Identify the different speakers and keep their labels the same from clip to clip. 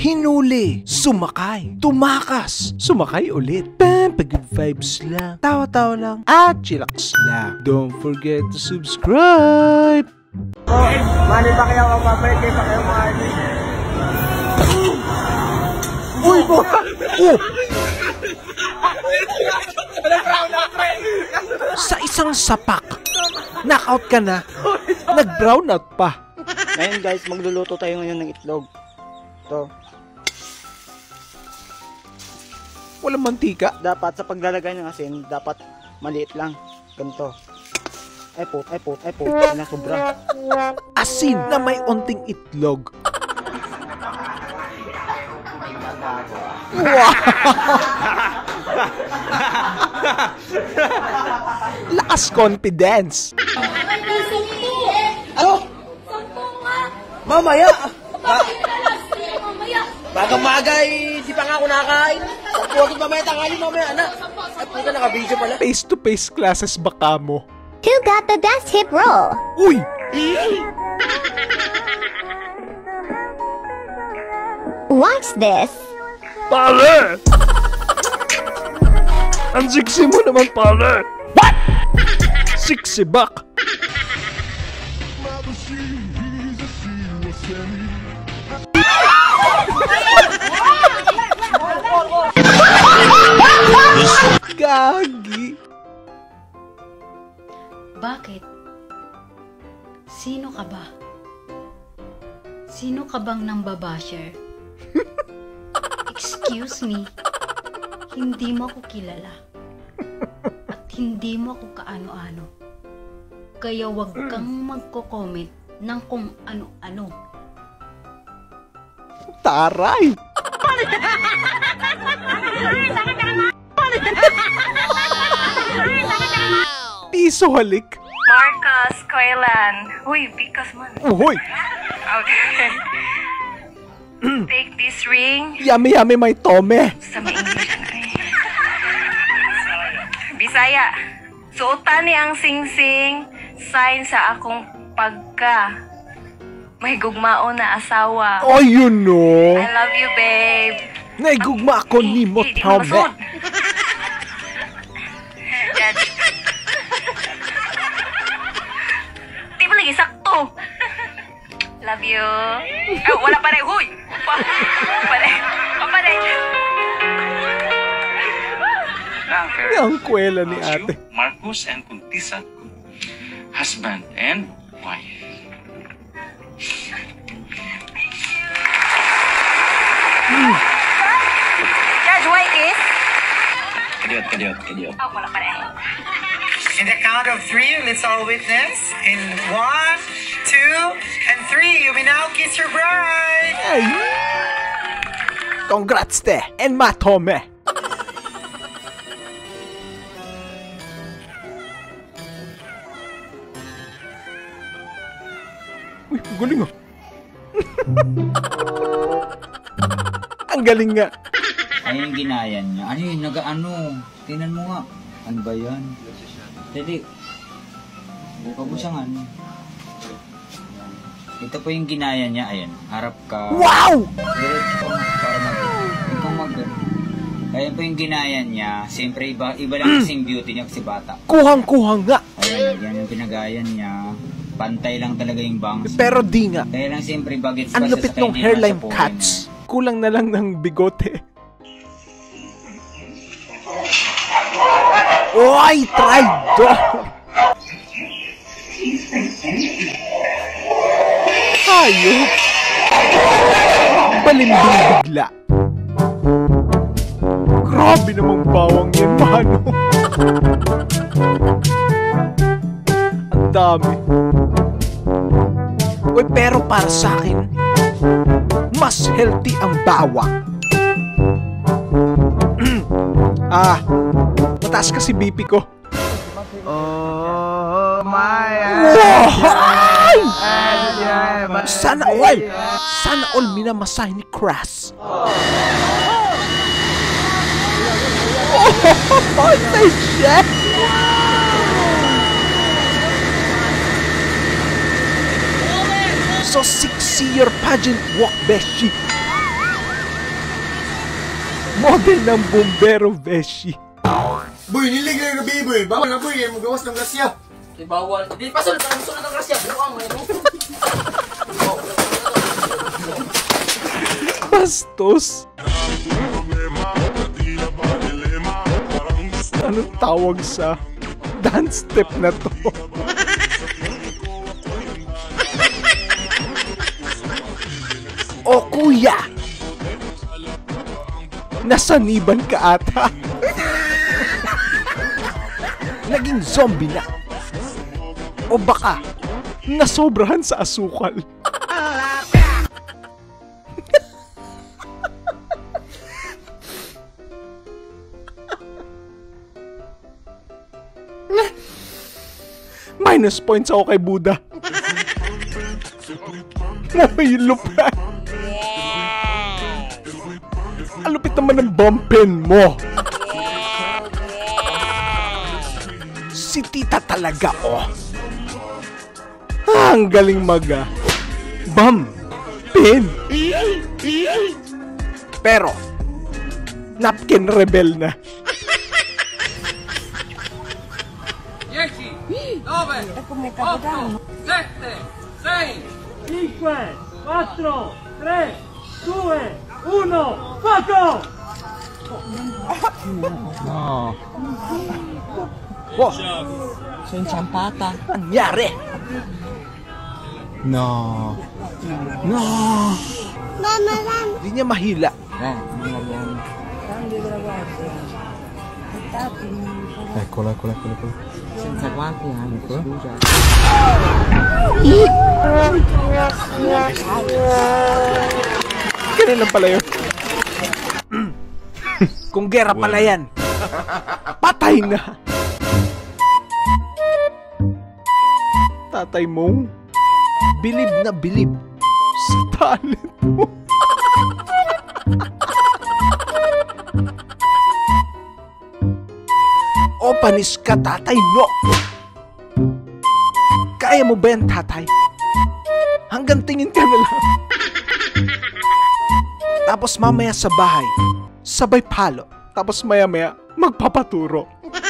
Speaker 1: hinuli, sumakay, tumakas, sumakay ulit. Pag-good vibes lang, tawa-tawa lang, at chillax lang. Don't forget to subscribe!
Speaker 2: Mali ba kaya magpapayag kayo sa kayo mga ini? Uy, buka!
Speaker 1: Oh! Sa isang sapak, knockout ka na, nag-brown out pa.
Speaker 2: Ngayon guys, magluluto tayo ngayon ng itlog. Ito.
Speaker 1: Walang mantika.
Speaker 2: Dapat sa paglalagay ng asin, dapat maliit lang. Ganito. Ay po. Ay na sobra.
Speaker 1: Asin na may onting itlog. Wow! Lakas confidence.
Speaker 2: Ano? Mamaya! Bagang magay, di pa nga ako nakakain. Huwag mamaya tangali, mamaya anak. Ay puta, naka-video pala.
Speaker 1: Face-to-face classes baka mo.
Speaker 3: Who got the best hip roll?
Speaker 1: Uy!
Speaker 3: Watch this.
Speaker 1: Pare! Ang siksi mo naman, pare! What? Siksi bak! Gagi!
Speaker 4: Bakit? Sino ka ba? Sino ka bang nambabasher? Excuse me, hindi mo ako kilala. At hindi mo ako kaano-ano. Kaya wag kang magko-comment ng kung ano-ano.
Speaker 1: Taray! Piso halik!
Speaker 5: Marcos Coilan. Uy, bikas man.
Speaker 1: Uhoy!
Speaker 5: Okay. Take this ring.
Speaker 1: Yummy may tome!
Speaker 5: Sa may English na eh. Bisaya. Suotan ni ang sing-sing. Sign sa akong pagka. May gugmao na asawa.
Speaker 1: Oh, you know!
Speaker 5: I love you, babe.
Speaker 1: Naigugma ako ni mo,
Speaker 5: Di
Speaker 1: tome!
Speaker 5: masud. Judge. Di ba lagi sakto? Love you. Wala pa rin. Huy! Pa rin.
Speaker 1: Ang kwela ni ate.
Speaker 6: Marcos and Contisa, husband and wife.
Speaker 5: Judge, why kiss?
Speaker 6: Kadiot.
Speaker 5: Oh, wala pa rin.
Speaker 7: In the count of 3, let's all witness. In 1, 2, and 3, you may now kiss your bride.
Speaker 1: Ay! Congrats te! And ma tome! Uy, ang galing ah! Ang galing nga!
Speaker 8: Ayun yung ginayan niya. Ano yun? Nag-ano? Tingnan mo nga. Ano ba yan? Dali. Buka mo siyang ano. Ito po yung ginaya niya. Ayan. Harap ka.
Speaker 1: Wow!
Speaker 8: Diretso ka mo. Para mag... Ayan po yung ginaya niya. Siyempre, iba lang kasing beauty niya kasi bata.
Speaker 1: Kuhang-kuhang nga!
Speaker 8: Ayan. Yan yung pinagayan niya. Pantay lang talaga yung bangs.
Speaker 1: Pero di nga.
Speaker 8: Kaya lang siyempre bagets
Speaker 1: Ang lupit ng hairline cuts. Kulang na lang ng bigote. Oy! Traidor! Hayop! Balimbing bigla. Grabe namang bawang yan, mano. Ang dami. Uy, pero para sa akin, mas healthy ang bawang. Mataas kasi BP ko.
Speaker 2: Oh my
Speaker 1: Wow! Sana all minamasahe ni Crass. Oh, my shit! So sexy your pageant walk, Beshi. Model ng Bombero Beshi.
Speaker 9: Boy, nilig na gabi, boy. Bawal na, boy. Magawas ng grasya.
Speaker 10: Di bawal. Di pa sunod ng grasya. Buang mo ito.
Speaker 1: Bastos. Anong tawag sa dance step na to? O kuya, nasaniban ka ata. Naging zombie na. O baka nasobrahan sa asukal. Minus points ako kay Buddha. May lupit. Ang lupit naman ng bumpin mo. Si tita talaga, oh. Ang galing bumpin. Pero, napkin rebel na.
Speaker 10: 10, 9, 8, 7, 6, 5, 4, 3, 2, 1, fuck!
Speaker 1: Wow.
Speaker 10: Sensang pata.
Speaker 1: Nangyari? No. Hindi niya mahila. Eccola.
Speaker 10: Senza guanti anche, scusa.
Speaker 1: Ganun lang pala yun. Kung gera pala yan, patay na. Tatay mo, bilib na bilib sa talent mo. O panis ka, tatay, no? Kaya mo ba yan, tatay? Hanggang tingin ka na lang. Tapos mamaya sa bahay, sabay palo. Tapos maya-maya, magpapaturo.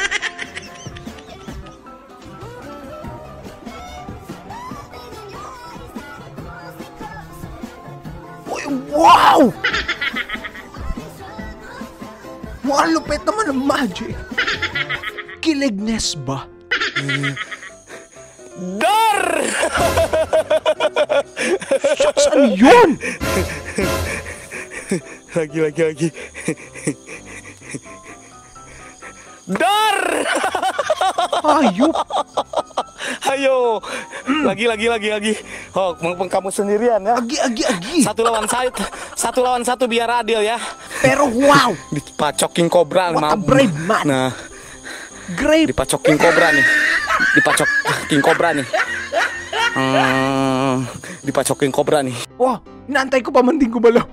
Speaker 1: Uy, wow! Mukhang lupit naman ng magic. Kilignes ba?
Speaker 9: Dar!
Speaker 1: Shucks, ano yun?
Speaker 9: Lagi. Dar!
Speaker 1: Hayop!
Speaker 9: Ayo, lagi. Oh, kamu sendirian ya.
Speaker 1: Agi.
Speaker 9: Satu lawan satu biar adil ya.
Speaker 1: Pero wow!
Speaker 9: Dipacokin kobra.
Speaker 1: What a brave man!
Speaker 9: Nah,
Speaker 1: Grape!
Speaker 9: dipacokin kobra nih. Dipacokin kobra nih.
Speaker 1: Oh, inaantay ko pa manding gumalaw.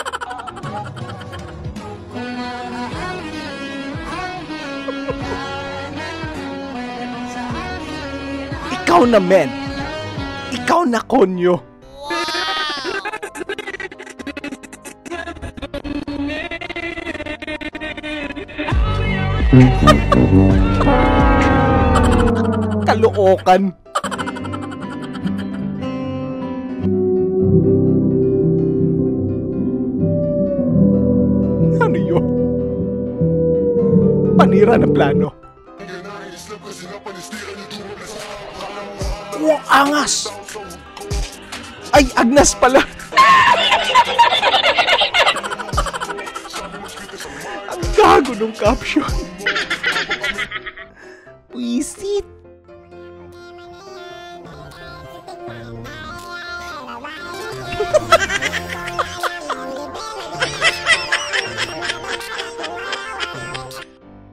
Speaker 1: Ikaw na, men. Ikaw na, konyo. Kalookan. Ano yun? Panira ng plano. Oh, angas! Ay, Agnes pala! Ang gago nung caption. Puisit.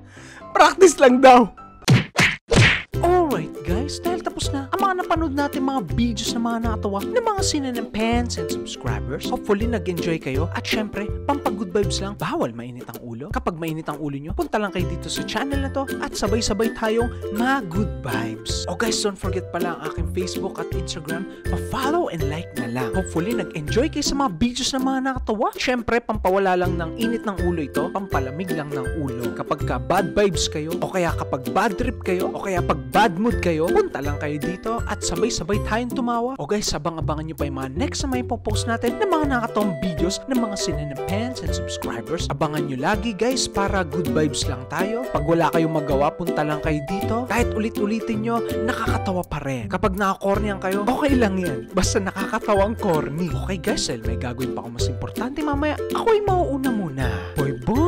Speaker 1: Practice lang daw. Alright guys, dahil tapos na ang mga napanood natin mga mga videos na mga nakatawa ng mga sinanapans and subscribers. Hopefully nag-enjoy kayo at syempre, pampag-good vibes lang, bawal mainit ang ulo. Kapag mainit ang ulo nyo, punta lang kayo dito sa channel na to at sabay-sabay tayong mag-good vibes. Oh guys, don't forget pala ang aking Facebook at Instagram, pa-follow and like na lang. Hopefully nag-enjoy kayo sa mga videos na mga nakatawa. Syempre, pampawala lang ng init ng ulo ito, pampalamig lang ng ulo. Kapag ka bad vibes kayo, o kaya kapag bad trip kayo, o kaya pag bad mood kayo, punta lang kayo dito at sabay-sabay tayong tumawa. O guys, abang-abangan nyo pa yung mga next na may post natin ng mga nakatawang videos ng mga sinanapans and subscribers. Abangan nyo lagi guys para good vibes lang tayo. Pag wala kayong magawa, punta lang kayo dito. Kahit ulit-ulitin nyo, nakakatawa pa rin. Kapag nakakornian kayo, okay lang yan. Basta nakakatawang corny. Okay guys, dahil may gagawin pa ako mas importante mamaya, ako ay mauuna muna. Boy boy!